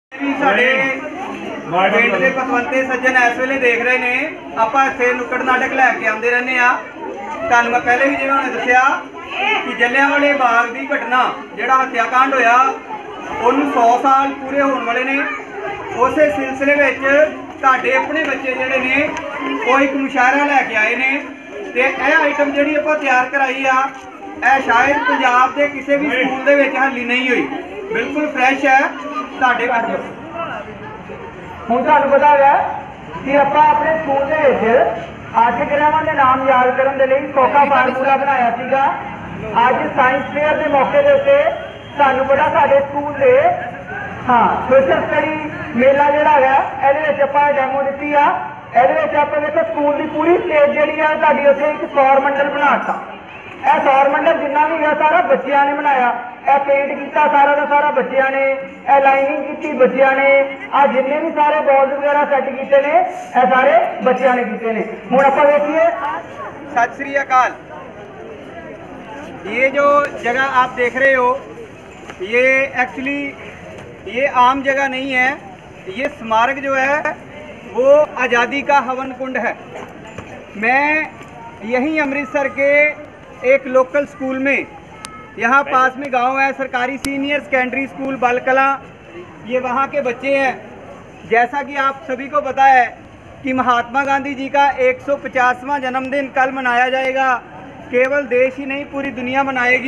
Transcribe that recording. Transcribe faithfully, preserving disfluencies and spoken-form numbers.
पिंड के पतवंते सज्जन इस वेले देख रहे हैं। आप इत्थे नुक्कड़ नाटक लैके आते रहने। तुहानूं मैं पहले भी जिवें उन्हें दस्सिया कि जलियांवाले बाग की घटना जिहड़ा हत्याकांड होया उन्होंने सौ साल पूरे होने वाले ने। उस सिलसिले में तुहाडे अपने बच्चे जिहड़े ने वो एक मुशायरा लैके आए ने ते यह आइटम जिहड़ी आपां तैयार कराई आ यह शायद पंजाब के किसी भी स्कूल दे विच हाली नहीं हुई, बिल्कुल फ्रैश है। तुहाडे हुण तुहानूं पता है कि आपां अपने स्कूल दे विच आर्टिकलां के नाम याद करने के लिए सौखा फार्मूला बनाया सीगा। अज साइंस फेयर के मौके के उत्ते तुहानूं पता साडे स्कूल दे हाँ सोशल स्टडी मेला जिहड़ा है इहदे आपां डेमो दित्ती आ। इहदे आपां देखो स्कूल की पूरी स्टेज जिहड़ी आ तुहाडी उत्थे एक सौर मंडल बनाता। यह सौर मंडल जिन्ना भी है सारा बच्चों ने बनाया। यह पेंट किया सारा का सारा बच्चों ने, यह लाइनिंग की बच्चों ने, आ जिन्ने भी सारे बॉल्स वगैरह सैट किए ने यह सारे बच्चों ने किए ने। हुण आपां देखिए। सत श्री अकाल। ये जो जगह आप देख रहे हो ये एक्चुअली ये आम जगह नहीं है। ये स्मारक जो है वो आज़ादी का हवन कुंड है। मैं यहीं अमृतसर के एक लोकल स्कूल में, यहाँ पास में गांव है सरकारी सीनियर सेकेंडरी स्कूल बालकला, ये वहाँ के बच्चे हैं। जैसा कि आप सभी को पता है कि महात्मा गांधी जी का एक सौ पचासवां जन्मदिन कल मनाया जाएगा। केवल देश ही नहीं पूरी दुनिया मनाएगी।